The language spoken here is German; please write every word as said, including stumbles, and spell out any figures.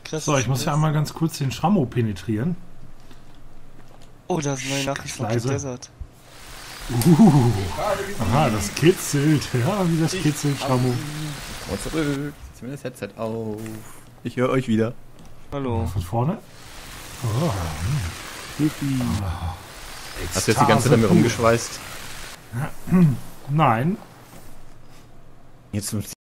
So, ich muss ja einmal ganz kurz den Schrammo penetrieren. Oh, da ist eine neue Nachricht von Kid Desert. Uh, aha, das kitzelt. Ja, wie das kitzelt, Schrammo. Und zurück. Zieh mir das Headset auf. Ich höre euch wieder. Hallo. Von vorne? Oh. Yippie. Oh. Hast du jetzt die ganze Zeit an mir rumgeschweißt? Nein. Jetzt